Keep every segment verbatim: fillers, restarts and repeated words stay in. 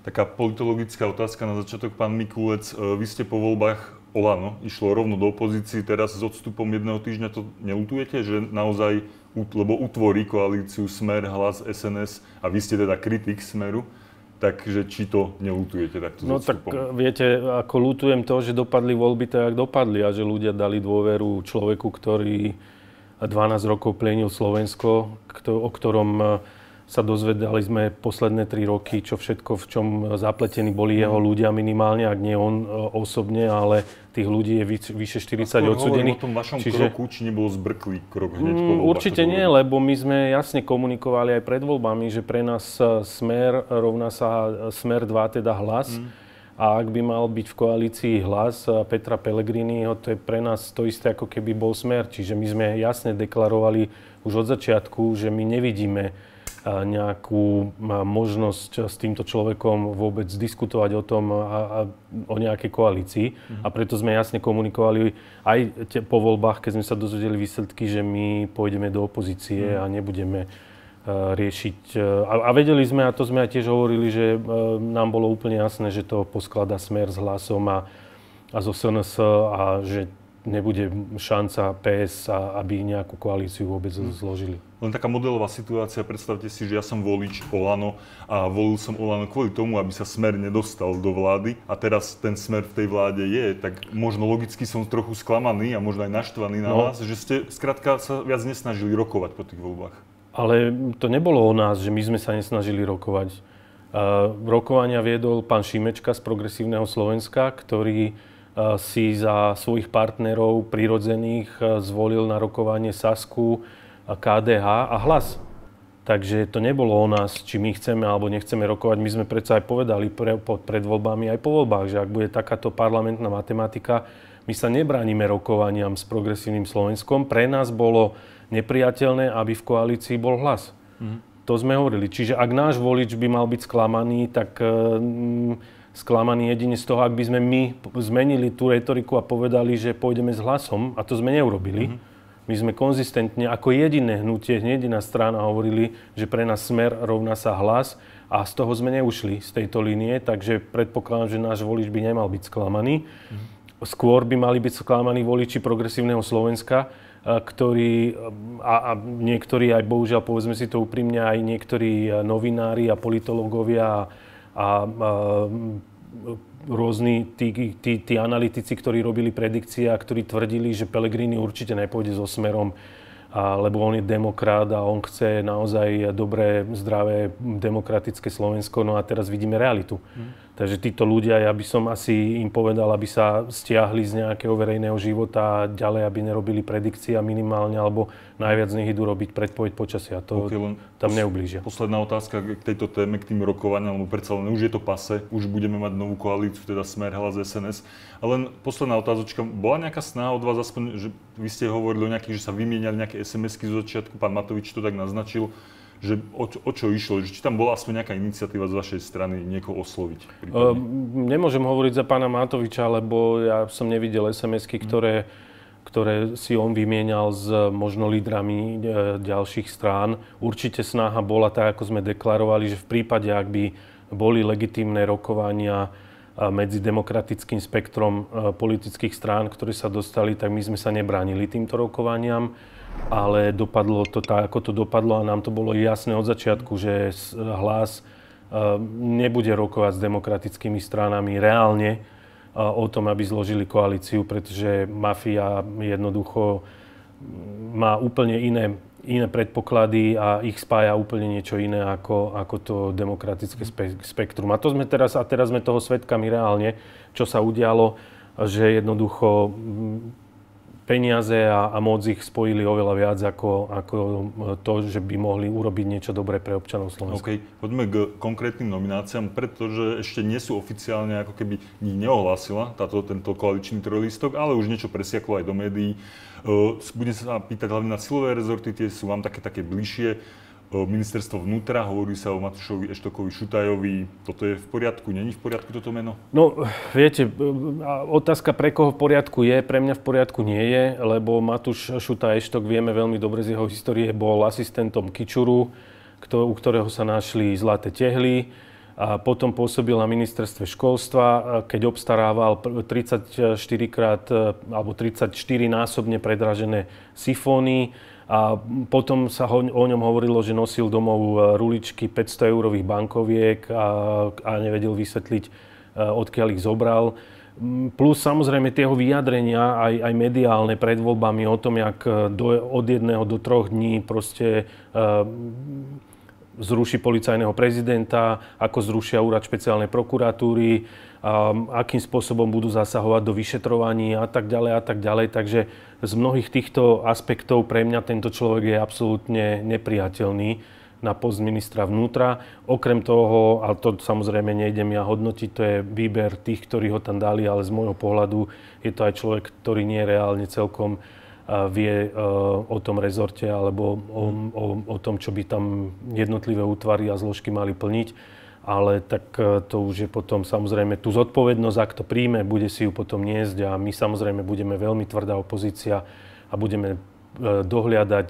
Taká politologická otázka na začiatok, pán Mikulec. Vy ste po voľbách Olano išlo rovno do opozície, teraz s odstupom jedného týždňa to neľutujete, že naozaj, lebo utvorí koalíciu Smer, Hlas, es en es a vy ste teda kritik Smeru, takže či to neľutujete takto s No odstupom? tak viete, ako ľutujem to, že dopadli voľby tak, jak dopadli a že ľudia dali dôveru človeku, ktorý dvanásť rokov plienil Slovensko, o ktorom sa dozvedali sme posledné tri roky, čo všetko, v čom zapletení boli jeho ľudia minimálne, ak nie on osobne, ale tých ľudí je vyše štyridsať odsudených. Hovorím o tom vašom Čiže... kroku, či nebol zbrklý krok hneď po voľbách? Určite nie, lebo my sme jasne komunikovali aj pred voľbami, že pre nás Smer rovná sa Smer dva, teda Hlas. Mm. A ak by mal byť v koalícii Hlas Petra Pellegriniho, to je pre nás to isté, ako keby bol Smer. Čiže my sme jasne deklarovali už od začiatku, že my nevidíme nejakú možnosť s týmto človekom vôbec diskutovať o tom, a, a, o nejakej koalícii. Mm-hmm. A preto sme jasne komunikovali aj te, po voľbách, keď sme sa dozvedeli výsledky, že my pôjdeme do opozície mm-hmm. a nebudeme uh, riešiť. Uh, a, a vedeli sme, a to sme aj tiež hovorili, že uh, nám bolo úplne jasné, že to poskladá Smer s Hlasom a, a zo es en es a že nebude šanca pé es, aby nejakú koalíciu vôbec hmm. zložili. Len taká modelová situácia, predstavte si, že ja som volič Olano a volil som Olano kvôli tomu, aby sa Smer nedostal do vlády a teraz ten Smer v tej vláde je, tak možno logicky som trochu sklamaný a možno aj naštvaný na no. vás, že ste skrátka sa viac nesnažili rokovať po tých voľbách. Ale to nebolo o nás, že my sme sa nesnažili rokovať. Uh, rokovania viedol pán Šimečka z Progresívneho Slovenska, ktorý si za svojich partnerov prirodzených zvolil na rokovanie Sasku, ká dé há a Hlas. Takže to nebolo o nás, či my chceme alebo nechceme rokovať. My sme predsa aj povedali pre, pred voľbami aj po voľbách, že ak bude takáto parlamentná matematika, my sa nebránime rokovaniam s Progresívnym Slovenskom. Pre nás bolo nepriateľné, aby v koalícii bol Hlas. Mm. To sme hovorili. Čiže ak náš volič by mal byť sklamaný, tak... Mm, sklamaní jedine z toho, ak by sme my zmenili tú retoriku a povedali, že pôjdeme s Hlasom, a to sme neurobili. Mm-hmm. My sme konzistentne ako jediné hnutie, jediná strana hovorili, že pre nás Smer rovná sa Hlas a z toho sme neušli, z tejto línie, takže predpokladám, že náš volič by nemal byť sklamaný. Mm-hmm. Skôr by mali byť sklamaní voliči Progresívneho Slovenska, ktorí, a, a niektorí aj, bohužiaľ, povedzme si to úprimne, aj niektorí novinári a politológovia a, a rôzni tí, tí, tí analytici, ktorí robili predikcie a ktorí tvrdili, že Pellegrini určite nepôjde so Smerom, a, lebo on je demokrat a on chce naozaj dobré, zdravé, demokratické Slovensko. No a teraz vidíme realitu. Hmm. Takže títo ľudia, ja by som asi im povedal, aby sa stiahli z nejakého verejného života a ďalej, aby nerobili predikcie minimálne, alebo najviac nech idú robiť predpoveď počasia. To okay, tam neublížia. Posledná otázka k tejto téme, k tým rokovaniam, lebo predsa len už je to pase, už budeme mať novú koalíciu, teda Smer, Hlas, es en es. A len posledná otázočka, bola nejaká snaha od vás aspoň, že vy ste hovorili o nejakých, že sa vymieniali nejaké es em esky zo začiatku, pán Matovič to tak naznačil, že o, o čo išlo, že či tam bola aspoň nejaká iniciatíva z vašej strany niekoho osloviť? Uh, nemôžem hovoriť za pána Matoviča, lebo ja som nevidel es em esky, ktoré, ktoré si on vymienial s možno lídrami ďalších strán. Určite snaha bola tak, ako sme deklarovali, že v prípade, ak by boli legitímne rokovania medzi demokratickým spektrom politických strán, ktoré sa dostali, tak my sme sa nebránili týmto rokovaniam. Ale dopadlo to tak, ako to dopadlo a nám to bolo jasné od začiatku, že Hlas nebude rokovať s demokratickými stranami reálne o tom, aby zložili koalíciu, pretože mafia jednoducho má úplne iné, iné predpoklady a ich spája úplne niečo iné ako, ako to demokratické spektrum. A, to sme teraz, a teraz sme toho svedkami reálne, čo sa udialo, že jednoducho peniaze a, a moc ich spojili oveľa viac ako, ako to, že by mohli urobiť niečo dobré pre občanov Slovenska. OK, poďme k konkrétnym nomináciám, pretože ešte nie sú oficiálne, ako keby nič neohlásila táto, tento koaličný trojlistok, ale už niečo presiaklo aj do médií. Uh, budem sa pýtať hlavne na silové rezorty, tie sú vám také, také bližšie. Ministerstvo vnútra, hovorí sa o Matúšovi, Eštokovi, Šutajovi. Toto je v poriadku? Není v poriadku toto meno? No, viete, otázka pre koho v poriadku je, pre mňa v poriadku nie je, lebo Matúš Šutaj Eštok, vieme veľmi dobre z jeho histórie, bol asistentom Kičuru, u ktorého sa našli zlaté tehly. A potom pôsobil na ministerstve školstva, keď obstarával tridsaťštyrikrát alebo tridsaťštyri násobne predražené sifóny. A potom sa ho, o ňom hovorilo, že nosil domov ruličky päťsto eurových bankoviek a, a nevedel vysvetliť, odkiaľ ich zobral. Plus samozrejme tie jeho vyjadrenia, aj, aj mediálne pred voľbami o tom, jak do, od jedného do troch dní proste uh, zruší policajného prezidenta, ako zrušia úrad špeciálnej prokuratúry, um, akým spôsobom budú zasahovať do vyšetrovaní a tak ďalej a tak ďalej. Takže z mnohých týchto aspektov pre mňa tento človek je absolútne nepriateľný na post ministra vnútra. Okrem toho, a to samozrejme nejdem ja hodnotiť, to je výber tých, ktorí ho tam dali, ale z môjho pohľadu je to aj človek, ktorý nie reálne celkom vie o tom rezorte alebo o, o, o tom, čo by tam jednotlivé útvary a zložky mali plniť. Ale tak to už je potom samozrejme tú zodpovednosť, ak to príjme, bude si ju potom niesť a my samozrejme budeme veľmi tvrdá opozícia a budeme dohliadať,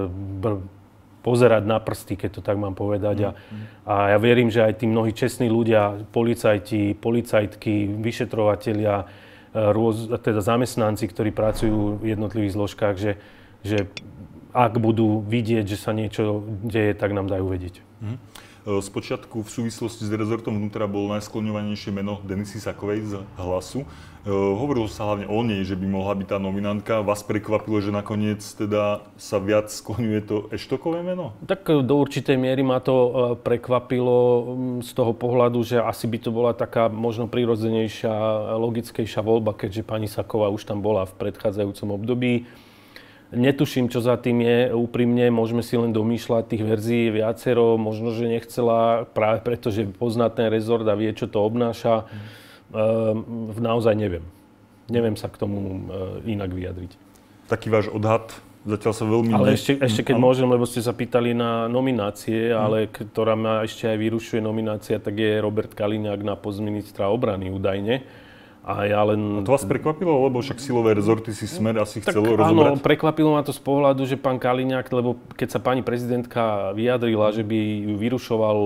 pozerať na prsty, keď to tak mám povedať. A, a ja verím, že aj tí mnohí čestní ľudia, policajti, policajtky, vyšetrovatelia, rôz, teda zamestnanci, ktorí pracujú v jednotlivých zložkách, že, že ak budú vidieť, že sa niečo deje, tak nám dajú vedieť. Mm. Spočiatku v súvislosti s rezortom vnútra bolo najskloňovanejšie meno Denisy Sakovej z Hlasu. E, hovorilo sa hlavne o nej, že by mohla byť tá nominantka. Vás prekvapilo, že nakoniec teda sa viac skloňuje to Eštokové meno? Tak do určitej miery ma to prekvapilo z toho pohľadu, že asi by to bola taká možno prirodzenejšia, logickejšia voľba, keďže pani Saková už tam bola v predchádzajúcom období. Netuším, čo za tým je, úprimne, môžeme si len domýšľať tých verzií viacero, možno, že nechcela práve preto, že pozná ten rezort a vie, čo to obnáša. Mm. E, naozaj neviem. Neviem sa k tomu e, inak vyjadriť. Taký váš odhad? Zatiaľ sa veľmi... Ale ešte, ešte keď môžem, lebo ste sa pýtali na nominácie, mm. ale ktorá ma ešte aj vyrušuje nominácia, tak je Robert Kaliňák na post ministra obrany údajne. A ja len... A to vás prekvapilo, lebo však silové rezorty si Smer asi tak chcelo rozobrať? Áno, prekvapilo ma to z pohľadu, že pán Kaliňák, lebo keď sa pani prezidentka vyjadrila, že by ju vyrušoval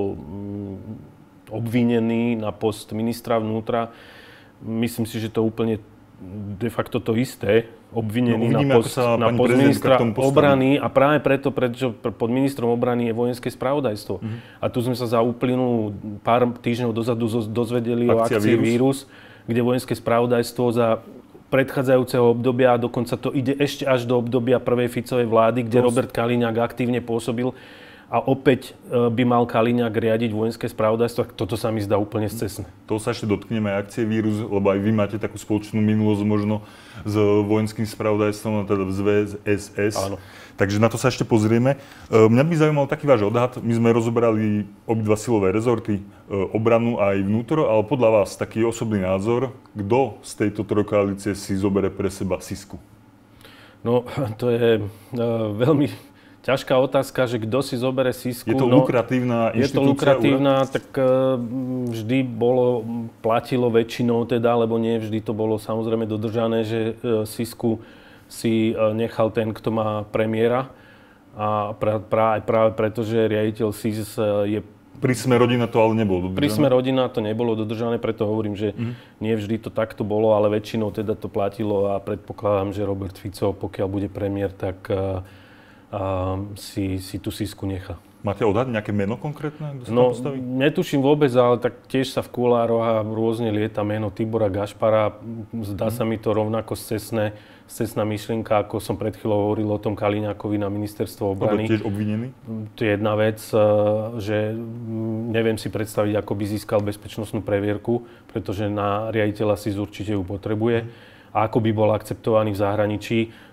obvinený na post ministra vnútra, myslím si, že to úplne de facto to isté, obvinený no, na post, na post ministra obrany a práve preto, prečo pod ministrom obrany je vojenské spravodajstvo. Mm-hmm. A tu sme sa za uplynulú pár týždňov dozadu dozvedeli Akcia o akcii Vírus, kde vojenské spravodajstvo za predchádzajúceho obdobia, a dokonca to ide ešte až do obdobia prvej Ficovej vlády, kde Robert Kaliňák aktívne pôsobil a opäť by mal Kaliňák riadiť vojenské spravodajstvo. Toto sa mi zdá úplne scestné. To sa ešte dotkneme aj akcie Vírus, lebo aj vy máte takú spoločnú minulosť možno s vojenským spravodajstvom, teda v zet vé es es. Áno. Takže na to sa ešte pozrieme. Mňa by zaujímal taký váš odhad. My sme rozoberali obidva silové rezorty, obranu a aj vnútro, ale podľa vás taký osobný názor, kto z tejto trojkoalície si zoberie pre seba Sisku? No, to je uh, veľmi ťažká otázka, že kto si zoberie Sisku. Je to no, lukratívna inštitúcia? Je to lukratívna, úrad? Tak uh, vždy bolo, platilo väčšinou teda, lebo nie vždy to bolo samozrejme dodržané, že uh, Sisku si nechal ten, kto má premiéra. A pra, pra, práve preto, že riaditeľ es í es je... Pri Sme rodina to ale nebolo dodržané? Pri Sme rodina to nebolo dodržané, preto hovorím, že mm. nie vždy to takto bolo, ale väčšinou teda to platilo a predpokladám, že Robert Fico, pokiaľ bude premiér, tak uh, uh, si, si tú Sisku nechá. Máte odhad nejaké meno konkrétne? No, netuším vôbec, ale tak tiež sa v kulároch rôzne lieta meno Tibora Gašpara. Zdá mm. sa mi to rovnako scestné, scestná myšlienka, ako som pred chvíľou hovoril o tom Kaliňákovi na ministerstvo obrany. To je tiež obvinený? To je jedna vec, že neviem si predstaviť, ako by získal bezpečnostnú previerku, pretože na riaditeľa es í es určite ju potrebuje. A ako by bol akceptovaný v zahraničí.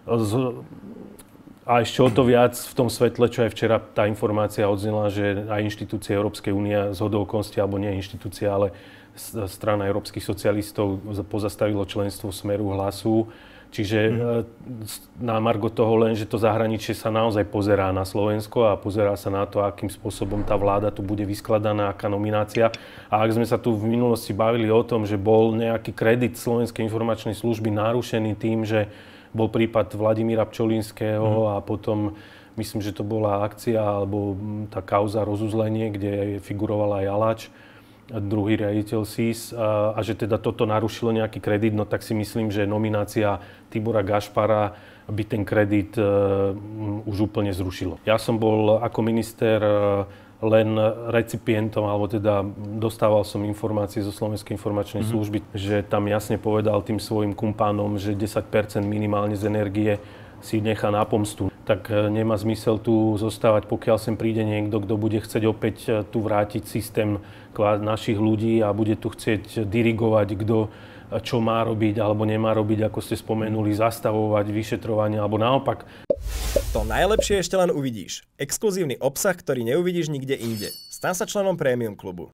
A ešte o to viac v tom svetle, čo aj včera tá informácia odznela, že aj inštitúcie Európskej únie zhodou okolností, alebo nie inštitúcia, ale strana európskych socialistov pozastavilo členstvo Smeru, Hlasu. Čiže mm. na margo toho len, že to zahraničie sa naozaj pozerá na Slovensko a pozerá sa na to, akým spôsobom tá vláda tu bude vyskladaná, aká nominácia. A ak sme sa tu v minulosti bavili o tom, že bol nejaký kredit Slovenskej informačnej služby narušený tým, že bol prípad Vladimíra Pčolínského mm. a potom, myslím, že to bola akcia alebo tá kauza rozuzlenie, kde figuroval aj Aláč. druhý riaditeľ es í es a, a že teda toto narušilo nejaký kredit, no tak si myslím, že nominácia Tibora Gašpara by ten kredit uh, už úplne zrušilo. Ja som bol ako minister uh, len recipientom, alebo teda dostával som informácie zo Slovenskej informačnej mm-hmm. služby, že tam jasne povedal tým svojim kumpánom, že desať percent minimálne z energie si nechá na pomstu. Tak nemá zmysel tu zostávať, pokiaľ sem príde niekto, kto bude chcieť opäť tu vrátiť systém našich ľudí a bude tu chcieť dirigovať, kto čo má robiť alebo nemá robiť, ako ste spomenuli, zastavovať vyšetrovanie, alebo naopak. To najlepšie ešte len uvidíš. Exkluzívny obsah, ktorý neuvidíš nikde inde. Stan sa členom Premium klubu.